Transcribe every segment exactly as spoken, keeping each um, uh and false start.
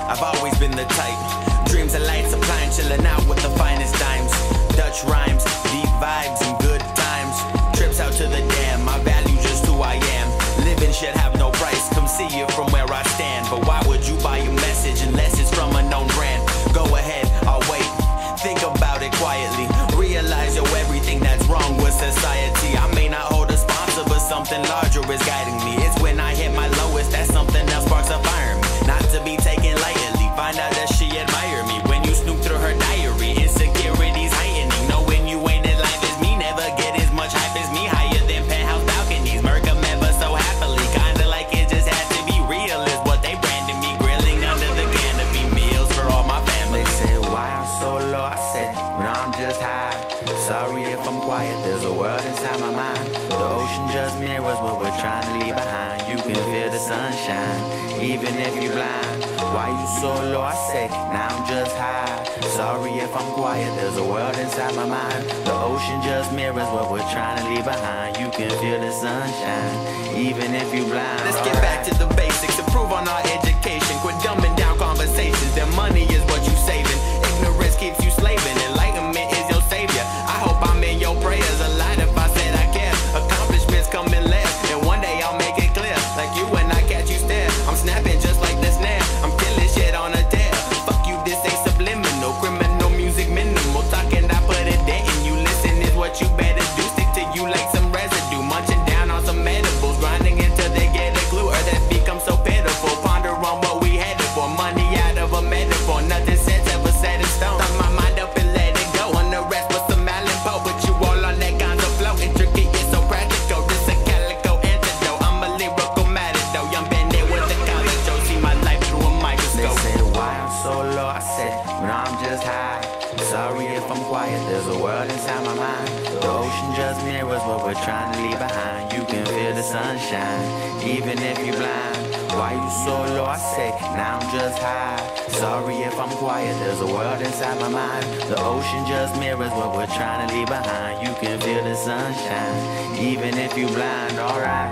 I've always been the type. Dreams of light supplying, chilling out with the finest dimes. Dutch rhymes, deep vibes and good times. Trips out to the dam, my value just who I am. Living should have no price, come see it from where I stand. But why would you buy a message unless it's from a known brand? Go ahead, I'll wait, think about it quietly. Realize, yo, everything that's wrong with society. I may not hold a sponsor, but something larger is guiding me. It's when I hit my lowest that something else sparks a fire in me. Not to be taken lightly, find out that she admire me. When you snoop through her diary, insecurities heightening. Knowing you ain't as life as me, never get as much hype as me. Higher than penthouse balconies, murk 'em ever so happily. Kinda like it just had to be real is what they branded me. Grilling under the canopy, meals for all my family. They say why I'm so low, I said when I'm just high. Sorry if I'm quiet, there's a world inside my mind. The ocean just mirrors what we're trying to leave behind. You can feel the sunshine, even if you're blind. Why you so low, I say, now I'm just high. Sorry if I'm quiet, there's a world inside my mind. The ocean just mirrors what we're trying to leave behind. You can feel the sunshine, even if you're blind. Let's get back to the basics, improve on our education. Quit dumbing down conversations, their money is what you saving. Ignorance keeps you slaving, enlightenment is your savior. I hope I'm in your prayers a lot if I said I care. Accomplishments come in last, and one day I'll make it clear. Like you when I catch you stare, I'm snapping just like the snare. I'm killing shit on a dare. Fuck you, this ain't subliminal. Criminal music minimal. Talking, I put it there and you listen is what you better do. Stick to you like some residue. Munching down on some edibles. Grinding until they get a clue or that becomes so pitiful. Ponder on what we headed for. Money out of a metaphor. Nothing says ever set in stone. Thought my mind up and let it go. On the rest with some Allen Poe. But you all on that kind of flow. Intricate, it's so practical. This a calico antidote. I'm a lyrical matador. Young bandit with a college show. See my life through a microscope. They say why I'm so low, I said when I'm just high. Sorry if I'm quiet, there's a world inside my mind. The ocean just mirrors what we're trying to leave behind. You can feel the sunshine, even if you're blind. Why you so low, I say, now I'm just high. Sorry if I'm quiet, there's a world inside my mind. The ocean just mirrors what we're trying to leave behind. You can feel the sunshine, even if you're blind, alright.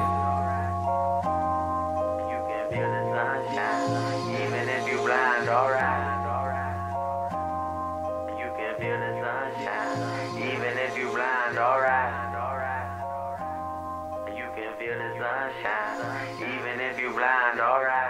You can feel the sunshine, even if you're blind, alright. Feel the sunshine, even if you blind, alright. You can feel the sunshine, even if you blind, alright.